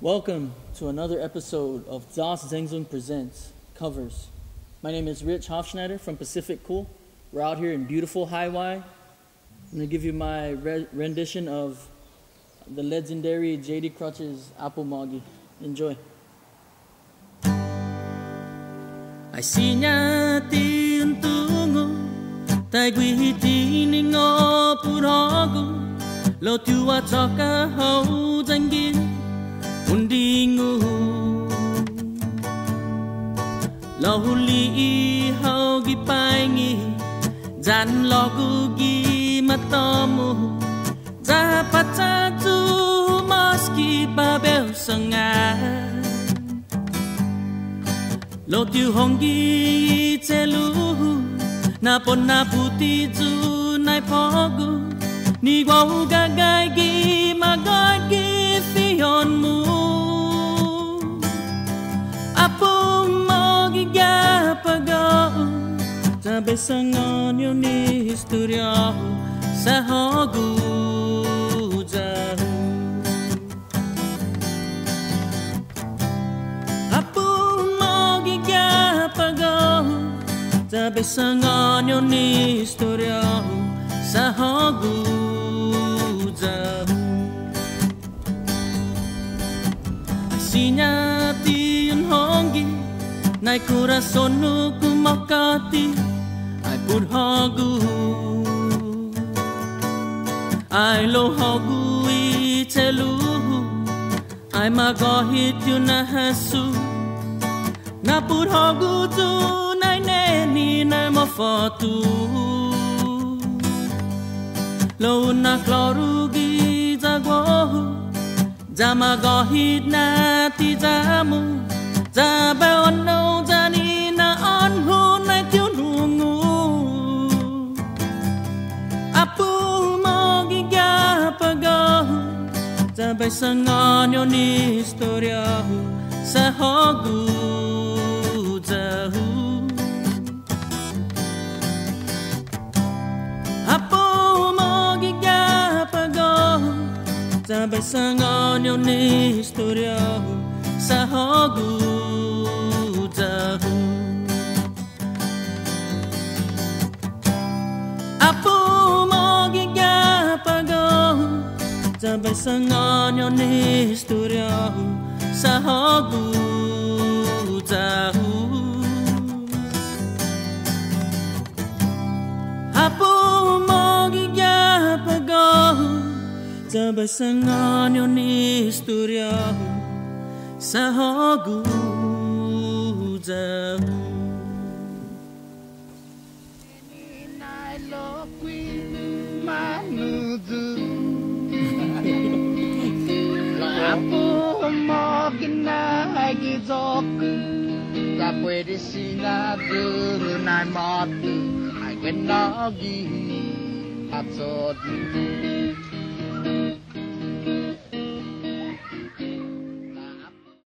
Welcome to another episode of ZosZengZung Presents CoverZ. My name is Rich Hofschneider from Pacific Cool. We're out here in beautiful Hawaii. I'm going to give you my rendition of the legendary JD Crutch's Apu Magi. Enjoy. I see nyati untungu tai gwiti ningo puragu lo tua choka hau jangin undingu lo huli hau gi paingi jan logu gi matamu za pacha tu maski babel sanga lo tiu hongi chelu na pon na puti chu nai phogu ni gwau ga gai gi ma gai gi fion mu Apu Magi ga pago ta besangon yo ni historia sa hogu jahu Apu Magi ga pago ta besangon yo ni historia sa hogu jahu Sinyati yun hongi Nai kurasonu kumakati Ai put hogu Ai lo hogu I telu Ai magohit yun na hasu Na put hogu tu Nai neni nai mafotu Lo na klorugi jagwahu Jama gohit na ti jamu Jabe ono jani na onhu na tiu nungu Apu Magi ga pago Jabe sangon yo ni historia sa hogu jahu Apu Magi ga pago Sabay sangon yo ni historia sa hogu jahu Apu Magi ga pago Sabay sangon yo ni historia sa hogu jahu Apu Magi ga pago Sabay sangon yo ni historia sa hogu jahu Ninai lokwi manudu Apu Magi na gizoku Ta pwede sinadu nai matu Ai genagi at sodu